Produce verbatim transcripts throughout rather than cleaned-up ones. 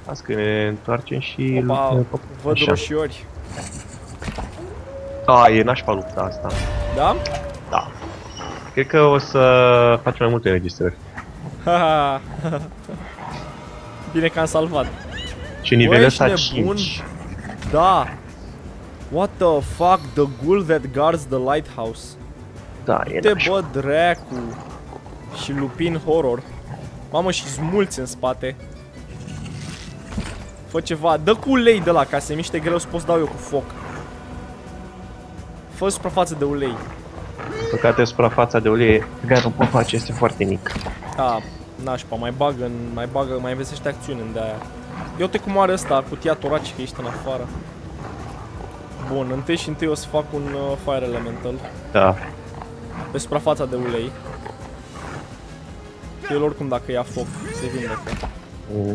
Las că ne întoarcem și... Opa, văd roșiori. Da, e nașpa lupta asta. Da? Da. Cred că o să facem mai multe înregistrări. Haha. Bine că am salvat. Ce nivel ăsta cinci. Da. What the fuck? The ghoul that guards the lighthouse. Da, e Te nașpa. bă, dracu. Și lupin horror. Mamă, și mulți în spate. Fă ceva, dă cu ulei de la, ca să se miște greu să poți dau eu cu foc. Fă suprafață de ulei. Păcate, suprafața de ulei pe care nu pot face este foarte mic. A, nașpa, mai bagă în, mai bagă, mai investește acțiune în de-aia. Eu te cum are ăsta, cutia toracică, ești în afară. Bun, întâi și întâi o să fac un uh, fire elemental. Da. Pe suprafața de ulei. Că el oricum dacă ia foc, se vindecă. Mm.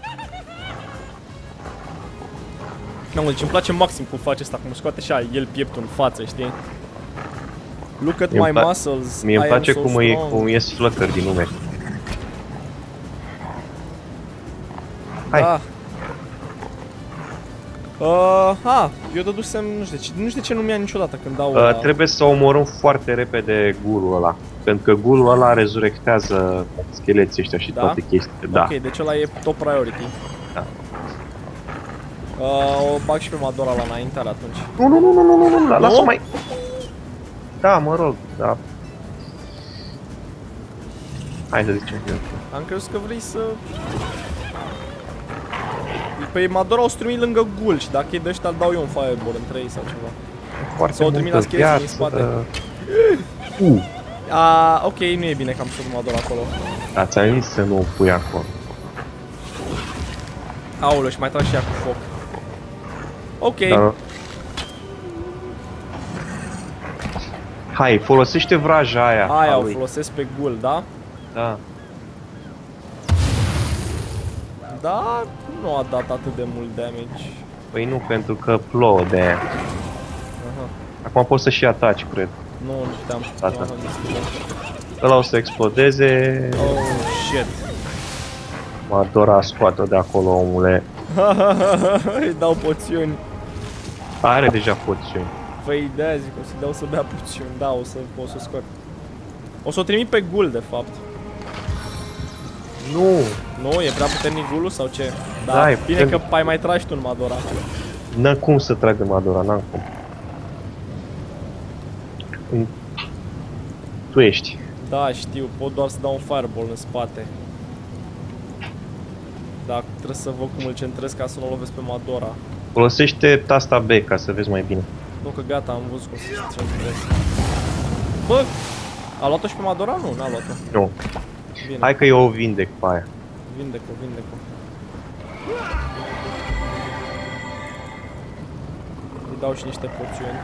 Nu, deci îmi place maxim cum face asta, cum scoate așa el pieptul în față, știi? Look at my muscles, Mie îmi place so cum, e, cum ies flăcări din nume. Hai. Da. Uh, ha, eu dădusem, nu știu de ce, nu știu de ce nu mi-a niciodată când dau... Uh, la... Trebuie să omorâm foarte repede gulul ăla. Pentru că gulul ăla rezurectează scheleții ăștia și da? toate chestiile. Da. Ok, deci ăla e top priority. Da. Uh, o bag și pe Madora la înaintare atunci. Nu, nu, nu, nu, nu, nu, nu, lasă mai... Da, mă rog, da. Hai să zicem eu. Am crezut că vrei să... Păi Madora o să trimit lângă gul și dacă e de ăștia îl dau eu un fireball între ei sau ceva. Foarte sau o trimit la scheleții din spate. Uh. A, ok, nu e bine că am pus Madora acolo. Da, ți-am zis să nu o pui acolo. Aoleu, și mai trag și ea cu foc. Ok. Da. Hai, folosește vraja aia. Aia o folosesc pe gul, da? Da. Da, nu a dat atât de mult damage. Păi nu, pentru că plouă de aia. Aha. Acum poți să și ataci, cred. Nu, nu puteam. Asta. Ăla o să explodeze. Oh, shit. Madora, scoate-o de acolo, omule. Îi dau poțiuni. Are deja poțiuni. Păi de-aia zic, o să-i dau să bea poțiuni. Da, o să o să scot. O să o trimit pe gul, de fapt. Nu. Nu, e prea puternic gulul sau ce? Da, Da, bine pentru... că ai mai tragi tu în Madora. N-am cum să tragă Madora, n-am cum. Tu ești. Da, știu, pot doar să dau un fireball în spate. Dar trebuie să văd cum îl centrez ca să nu o lovesc pe Madora. Folosește tasta B ca să vezi mai bine. Nu, că gata, am văzut cum să centrez. Bă, a luat-o și pe Madora? Nu, n-a luat-o. Nu. Bine. Hai că eu o vindec pe aia. Vindec-o, vindec-o. Îi dau și niște poțiuni.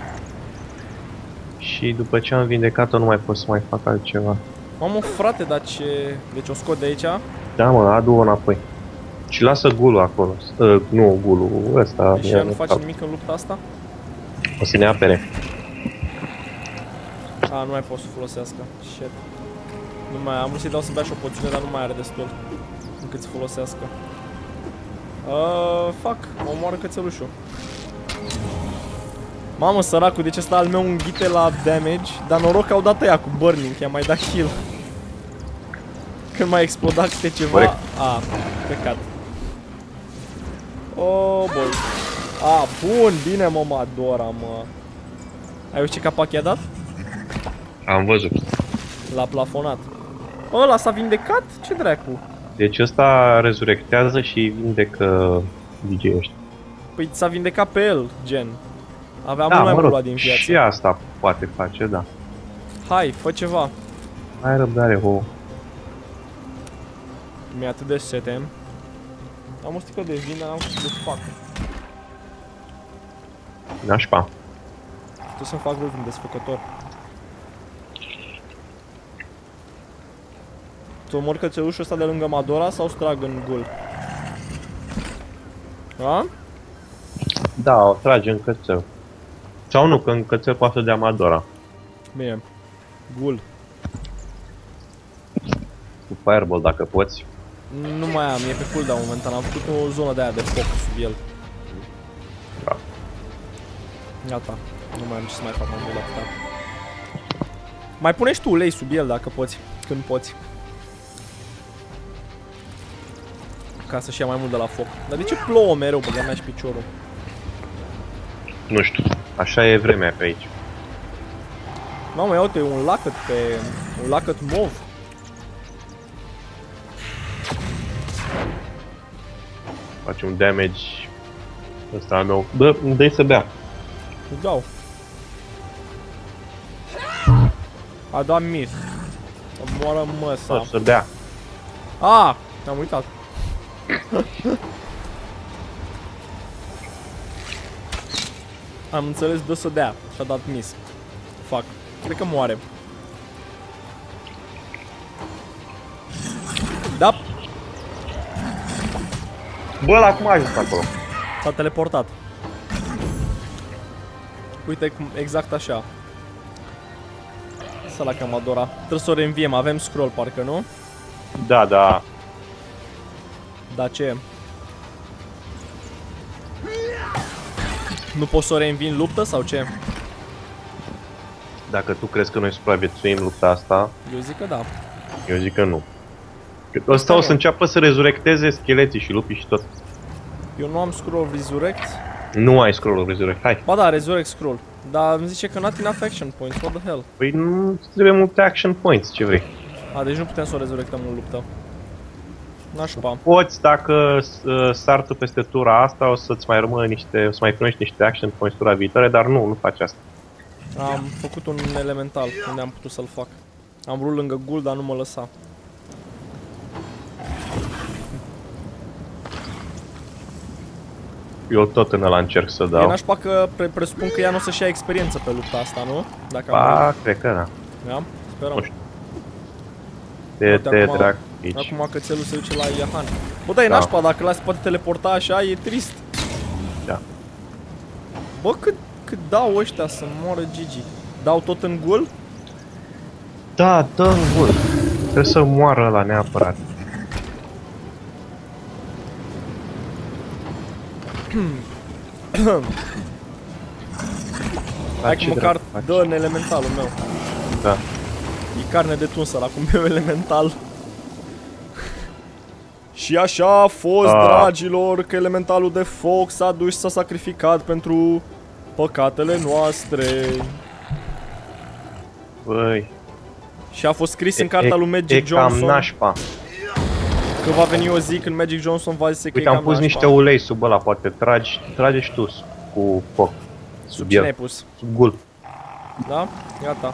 Și după ce am vindecat-o nu mai pot să mai fac altceva. Mamă, frate, dar ce... Deci o scot de aici? Da, mă, adu-o înapoi. Și lasă gulul acolo. Uh, nu, gulul ăsta. Deci ea nu face nimic în lupta asta? O să ne apere. A, nu mai pot să folosească. Shit. Nu mai am vrut să-i dau să bea și o poțiune, dar nu mai are destul încât să folosească. Uh, fuck, mă omoară cățelușul. Mamă, săracul, deci ăsta al meu înghite la damage, dar noroc că au dat ăia cu burning, i-am mai dat kill. Când mai explodat câte ceva... Corect. A, păcat. Oh, boy. A, bun, bine, mă, Madora, mă. Ai văzut ce capac i-a dat? Am văzut. L-a plafonat. Ăla s-a vindecat? Ce dracu? Deci ăsta rezurectează și vindecă D J ăștia. Păi s-a vindecat pe el, gen. Avea Da, mult mai mă mult rog, luat din viață. și asta poate face, da. Hai, fă ceva. Hai răbdare, ho. Mi-e atât de sete. Am o sticlă de vin, dar n-am cum să fac. Nașpa. Tu să-mi fac un desfăcător. Tu omori cățelușul ăsta de lângă Madora sau strag în gul? A? Da, o trage în cățel. Sau nu, că în cățel poate să dea Madora. Bine. Gul. Cu fireball dacă poți. Nu mai am, e pe cooldown momentan, am făcut o zonă de aia de foc sub el. Da. Gata, nu mai am ce să mai fac mai mult atâta. Mai pune și tu ulei sub el dacă poți, când poți. Ca să-și ia mai mult de la foc. Dar de ce plouă mereu, băga mea și piciorul? Nu știu, așa e vremea pe aici. Mamă, ia uite, un lacăt pe... un lacăt mov. Face un damage ăsta al meu. Dă, dă-i să bea. Îți dau. A dat mis. Să moară măsa. Bă, să bea. Ah, am uitat. Am înțeles, dă să dea. Și-a dat mis. Fac. Cred că moare. Da. Bă, la cum a ajuns acolo? S-a teleportat. Uite cum, exact așa. Sala cam adora. Trebuie să o reînviem, avem scroll parcă, nu? Da, da. Da, ce? Nu poți să o reînvii în luptă sau ce? Dacă tu crezi că noi supraviețuim lupta asta, Eu zic că da. eu zic că nu. Că ăsta o să înceapă să rezurecteze scheleții și lupii și tot. Eu nu am scroll resurrect. Nu ai scroll resurrect, hai. Ba da, resurrect scroll. Dar îmi zice că not enough action points, what the hell? Păi nu trebuie multe action points, ce vrei. A, deci nu putem să o rezurectăm în luptă. Nașpa. Poți, dacă uh, sar tu peste tura asta, o să-ți mai rămână niște, o să mai primești niște action points tura viitoare, dar nu, nu faci asta. Am făcut un elemental, unde am putut să-l fac. Am vrut lângă gul, dar nu mă lăsa. Eu tot în ăla încerc să E dau. nașpa că pre presupun că ea nu o să-și ia experiență pe lupta asta, nu? Dacă Ba, am cred că da. da? Sperăm. Nu știu. Te, Uite, te acum- trag aici. Acum cățelul se duce la Iahan. Bă, da, e Da. nașpa, dacă l-ați poate teleporta așa, e trist. Da. Bă, cât, cât dau ăștia să moară Gigi? Dau tot în gul? Da, dă în gură. Trebuie să moară ăla neapărat. Hai ce că măcar dracu faci? dă în elementalul meu. Da. E carne de tunsă la cum meu elemental. Și așa a fost, Ah. dragilor, că elementalul de foc s-a dus și s-a sacrificat pentru păcatele noastre. Băi. Și a fost scris în e- cartea lui e Magic cam Johnson nașpa. că va veni o zi când Magic Johnson va zice că Uite, e am cam pus nașpa. niște ulei sub ăla, poate tragi, trage și tu cu foc. Sub Sub cine el. ai pus? Sub gul. Da? Gata.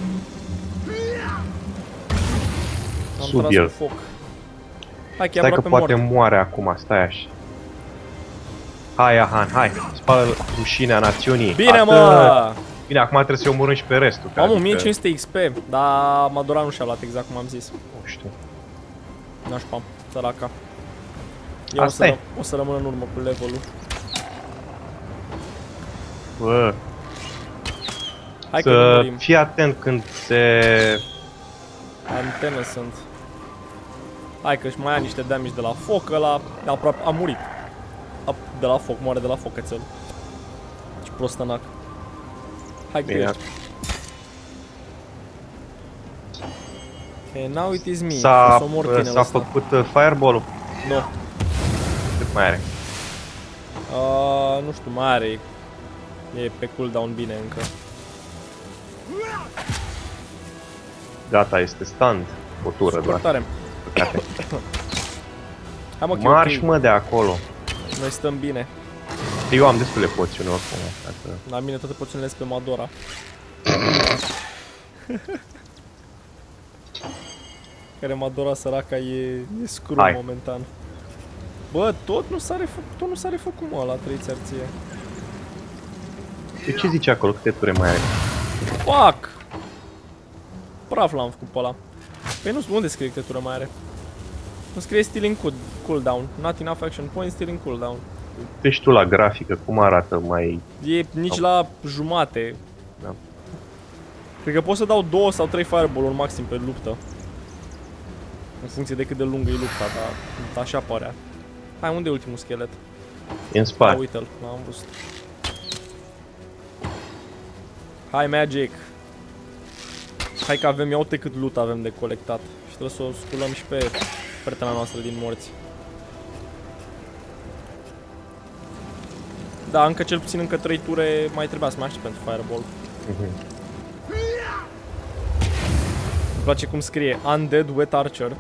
Am Sub tras el. cu foc. Hai că e Stai că aproape poate mort. moare acum, stai așa. Hai, Ahan, hai, spală rușinea națiunii. Bine, Atât. mă! Bine, acum trebuie să-i omorâm și pe restul. că Am o adică, mie cinci sute X P, dar Madora nu și-a luat exact cum am zis. Nu știu. Nașpa, săraca. Eu o Asta să, e. ră- o să rămân în urmă cu levelul. Bă, Hai că să nu murim. fii atent când se... Antene sunt. Hai că-și mai ia niște damage de la foc, ăla aproape a murit. A, de la foc, moare de la foc cățelul. Ce prostănac. Hai că Bine. ești. And now it is me. O S-a, să omor tine s-a ăsta. făcut uh, fireball-ul? Nu. Cât mai are? Uh, nu știu, mai are. E pe cooldown bine încă. Gata, este stand. O tură Super doar. tare. Păcate. Hai mă, că e Marș, ok. mă, de acolo. Noi stăm bine. Eu am destule poțiuni oricum. Dacă... La mine toate poțiunile sunt pe Madora. Care Madora săraca e, e scrum Hai. momentan. Bă, tot nu s-a refăcut, tot nu s-a refăcut, mă, la trei țărție. De ce zice acolo? Câte ture mai are? Fuck! Praf l-am făcut pe ăla. Păi nu, unde scrie câte tură mai are? Nu scrie still in cool, cooldown. Not enough action points, still in cooldown. Deci tu la grafică, cum arată mai... E nici la jumate. Da. Cred că pot să dau două sau trei fireball-uri maxim pe luptă. În funcție de cât de lungă e lupta, dar așa părea. Hai, unde e ultimul schelet? E în spate. Ah, uite-l, l-am văzut. Hai, Magic! Hai că avem, ia uite cât loot avem de colectat. Și trebuie să o sculăm și pe prietena noastră din morți. Da, încă cel puțin încă trei ture mai trebuia să mai aștept pentru Fireball. Uh-huh. Îmi place cum scrie Undead Wet Archer.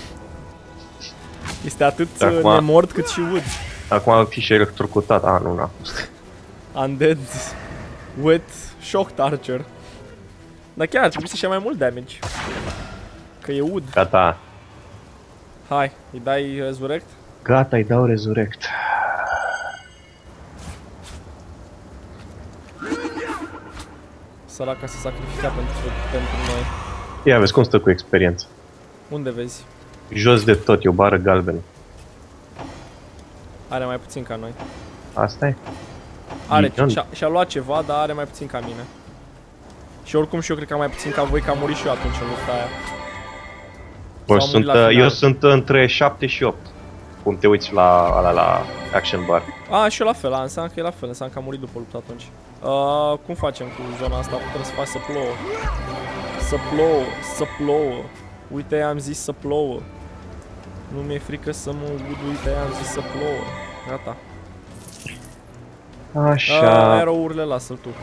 Este atât Acum... nemort cât și wood. Acum ar fi și electrocutat. A, nu, n-a fost. Undead Wet Shocked Archer. Dar chiar trebuie să-și ia mai mult damage. Că e wood. Gata. Hai, îi dai resurrect? Gata, îi dau resurrect. Săraca se sacrifica pentru, pentru noi. Ia vezi cum stă cu experiență. Unde vezi? Jos de tot, e o bară galbenă. Are mai puțin ca noi. Asta e? Are, și-a, și-a luat ceva, dar are mai puțin ca mine. Și oricum și eu cred că am mai puțin ca voi, că am murit și eu atunci în lupta aia. Bă, sunt, eu sunt între șapte și opt. Cum te uiți la, la, la action bar. A, și eu la fel, a, înseamnă că e la fel, înseamnă că am murit după lupta atunci. Uh, cum facem cu zona asta? Putem să faci să plouă. Să plouă, să plouă. Uite, am zis să plouă. Nu mi-e frică să mă ud, uite, am zis să plouă. Gata. Așa. Uh, Arrow-urile lasă-l tu.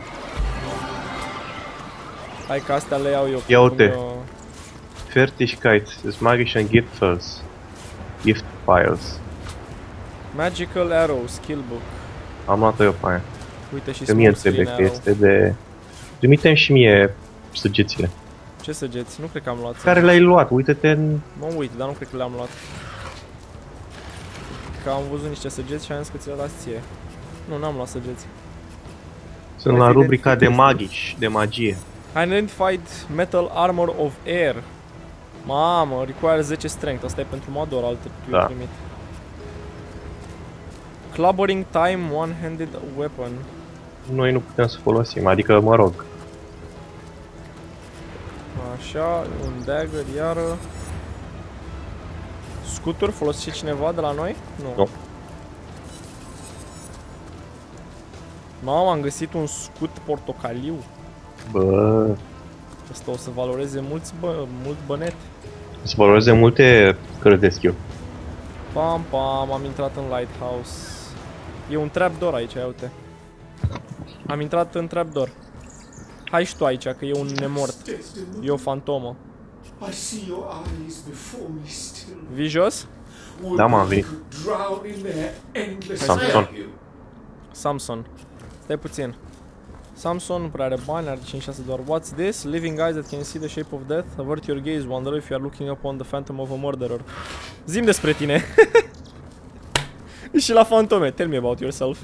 Hai că astea le iau eu. Ia uite. Eu... Fertigkeit, magischen Gipfels. Gift Files. Magical Arrow, Skill Book. Am luat-o eu pe aia. Uite și că mie trebuie că este de... Trimite-mi și mie săgețile. Ce săgeți? Nu cred că am luat. Care le-ai luat? Uite-te în... Mă uit, dar nu cred că le-am luat. Că am văzut niște săgeți și am zis că ți le las ție. Nu, n-am luat săgeți. Sunt la rubrica de magici, de magie. Identified Metal Armor of Air. Mamă, require zece strength. Asta e pentru Mador, alte tu ai primit. Clubbering Time One-Handed Weapon. Noi nu putem să folosim, adică mă rog. Așa, un dagger, iară. Scuturi, folosește cineva de la noi? Nu. Nu. Mamă, am găsit un scut portocaliu. Bă... Asta o să valoreze mulți bă, mult bănet. O să valoreze multe cărți de skill. Pam, pam, am intrat în Lighthouse. E un trapdoor aici, ia uite. Am intrat în trapdoor. Hai și tu aici, că e un nemort. E o fantomă. Vii jos? Da, m-am venit. Samson. Samson. Stai puțin. Samson nu prea are bani, are cinci șase doar. What's this? Living eyes that can see the shape of death. Avert your gaze, wonder if you are looking upon the phantom of a murderer. Zi-mi despre tine. Și la fantome. Tell me about yourself.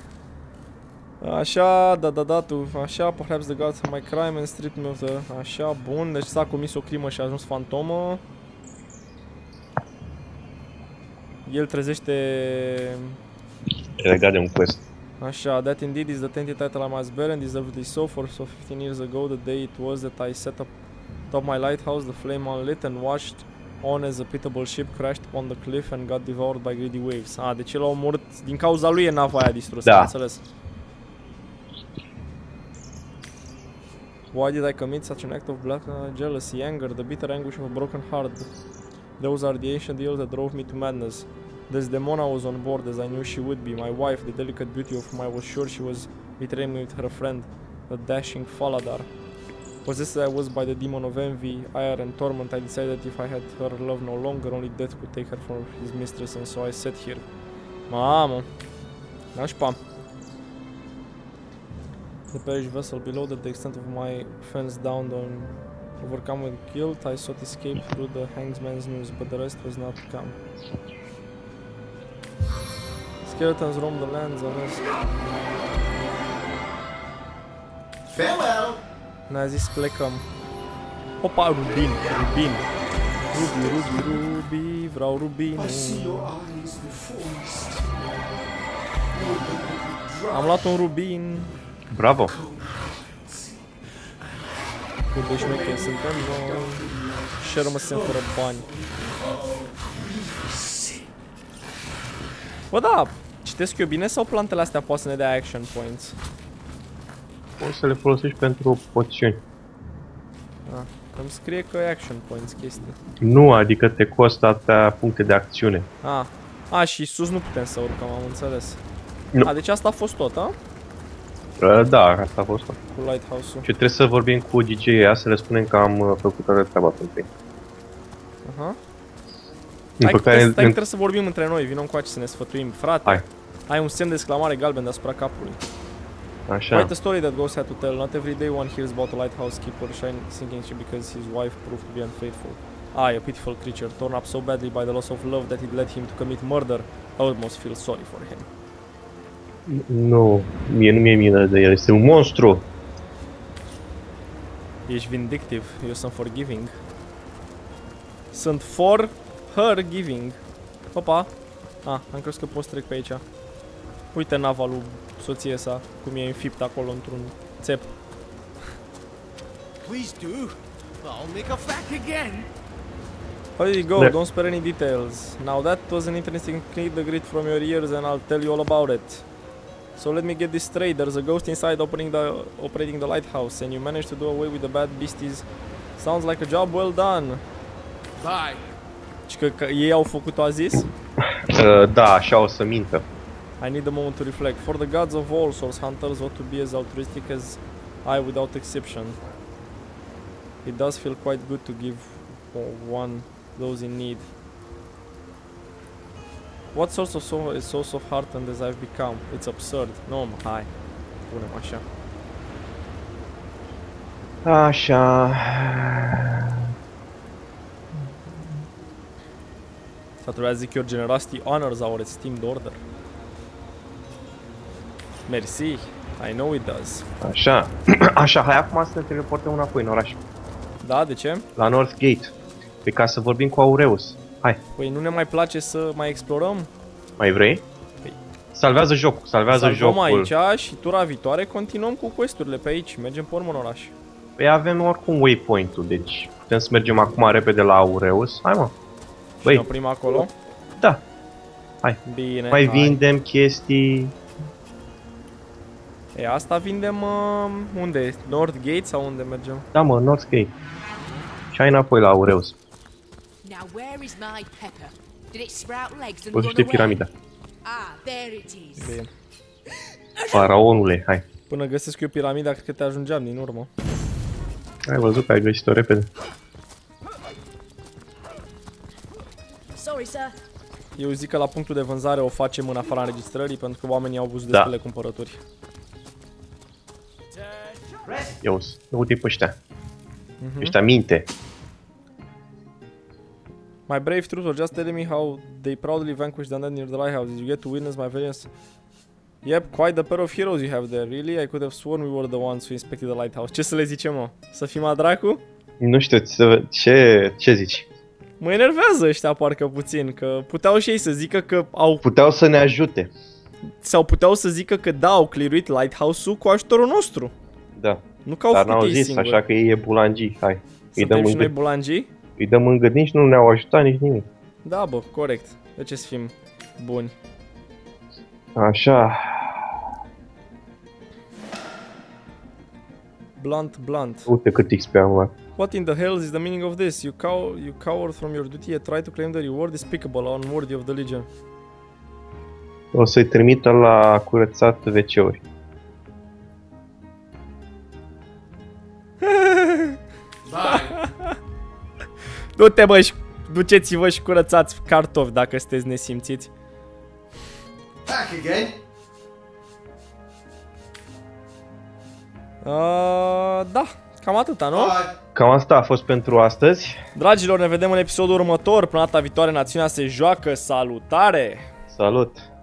Așa, da, da, da, tu, așa, perhaps the gods of my crime and stripped me of the... Așa, bun, deci s-a comis o crimă și a ajuns fantomă. El trezește... E legat de un quest. Așa, that indeed is the tainted title I must bear and deservedly so, for so fifteen years ago, the day it was that I set up top my lighthouse, the flame unlit and watched on as a pitiable ship crashed upon the cliff and got devoured by greedy waves. Ah, deci el a omorât, din cauza lui e nava aia distrusă, da. Înțeles. Why did I commit such an act of black uh, jealousy, anger, the bitter anguish of a broken heart? Those are the ancient ills that drove me to madness. Desdemona was on board as I knew she would be, my wife, the delicate beauty of whom I was sure she was betraying me with her friend, the dashing Faladar. Possessed I was by the demon of envy, ire and torment, I decided that if I had her love no longer, only death could take her from his mistress, and so I sat here. Mamă! Nașpa! The perished vessel below, that the extent of my fence down on overcome with guilt, I sought escape through the hangsman's noose, but the rest was not to come. Skeletons roam the lands unless... Farewell! Ne-a zis plecăm. Opa, rubin, rubin. Rubi, rubi, rubi, vreau rubinul. Am luat un rubin. Bravo! Cât de șmecheri suntem noi. Și rămăsem fără bani. Bă, da, citesc eu bine sau plantele astea poate să ne dea action points? Poți să le folosești pentru poțiuni. Ah, îmi scrie că e action points chestii. Nu, adică te costă atâtea puncte de acțiune. Ah, a, și sus nu putem să urcăm, am înțeles. Nu. A, deci asta a fost tot, a? Da, asta a fost tot. Cu lighthouse-ul. Și trebuie să vorbim cu D J-ul să le spunem că am uh, făcut toată treaba pentru ei. Aha. După Hai, care... stai, stai, trebuie să vorbim între noi, vină încoace să ne sfătuim. Frate, Hai. ai un semn de exclamare galben deasupra capului. Așa. Quite a story that Ghost had to tell. Not every day one hears about a lighthouse keeper shine, sinking ship because his wife proved to be unfaithful. I, a pitiful creature, torn up so badly by the loss of love that it led him to commit murder, I almost feel sorry for him. Nu, mie nu mi-e milă de el, este un monstru. Ești vindictive, eu sunt forgiving. Sunt for her giving. Opa. Ah, am crezut că pot să trec pe aici. Uite nava lui soție sa, cum e înfipt acolo într-un țep. Please do. I'll make a fact again. How did it go? Yeah. Don't spare any details. Now that was an interesting clip the grit from your ears and I'll tell you all about it. So let me get this straight. There's a ghost inside opening the, operating the lighthouse and you managed to do away with the bad beasties. Sounds like a job well done. Bye. Și că, că ei au făcut-o, a zis? Uh, da, așa o să mintă. I need a moment to reflect. For the gods of all source hunters ought to be as altruistic as I without exception. It does feel quite good to give one those in need. What source of soul is source of heart and as I've become? It's absurd. No, mă, hai. Punem așa. Așa. Sau trebuia să zic your generosity honors our esteemed order. Merci. I know it does. Așa. Așa, hai acum să ne teleportăm înapoi în oraș. Da, de ce? La North Gate. Pe ca să vorbim cu Aureus. Hai, Păi nu ne mai place să mai explorăm? mai vrei? Păi. Salvează jocul, salvează Salvăm jocul. aici și tura viitoare continuăm cu quest-urile pe aici. Mergem pe urmă în oraș. Păi avem oricum waypoint-ul, deci putem să mergem acum repede la Aureus. Hai mă. Băi. Și ne oprim acolo? Da. Hai. Bine, Mai hai. vindem chestii. E, asta vindem uh, unde? North Gate sau unde mergem? Da mă, North Gate. Și hai înapoi la Aureus. Now where is my pepper? Did it sprout legs and Păi run de away? piramida. Ah, there it is. Bine. Faraonule, hai. Până găsesc eu piramida, cred că te ajungeam din urmă. Ai văzut că ai găsit-o repede. Sorry, sir. Eu zic că la punctul de vânzare o facem în afara înregistrării, pentru că oamenii au văzut Da. destule cumpărături. Eu, uite pe ăștia. Mhm. Ăștia minte. My brave trooper, just telling me how they proudly vanquished the undead near the lighthouse. Did you get to witness my valiance? Yep, quite a pair of heroes you have there. Really? I could have sworn we were the ones who inspected the lighthouse. Ce să le zicem, mă? Să fim a dracu? Nu știu, să- ce, ce zici? Mă enervează ăștia parcă puțin, că puteau și ei să zică că au... Puteau să ne ajute. Sau puteau să zică că da, au clearuit lighthouse-ul cu ajutorul nostru. Da. Nu că au Dar făcut n-au ei zis, singuri. așa că ei e bulangii. Hai. Îi Suntem dăm, și în noi gât, bulangii? îi dăm în gât, nici nu ne-au ajutat, nici nimic. Da, bă, corect. De ce să fim buni? Așa. Blunt, blunt. Uite cât X P am luat. What in the hell is the meaning of this? You cow you cowered from your duty and try to claim the reward despicable, unworthy of the Legion. O să-i trimită la curățat W C-uri. Bye. Du-te, bă, și duceți-vă și curățați cartofi dacă sunteți nesimțiți. Back again. Uh, da, cam atâta, nu? Bye. Cam asta a fost pentru astăzi. Dragilor, ne vedem în episodul următor. Până data viitoare, națiunea se joacă. Salutare! Salut!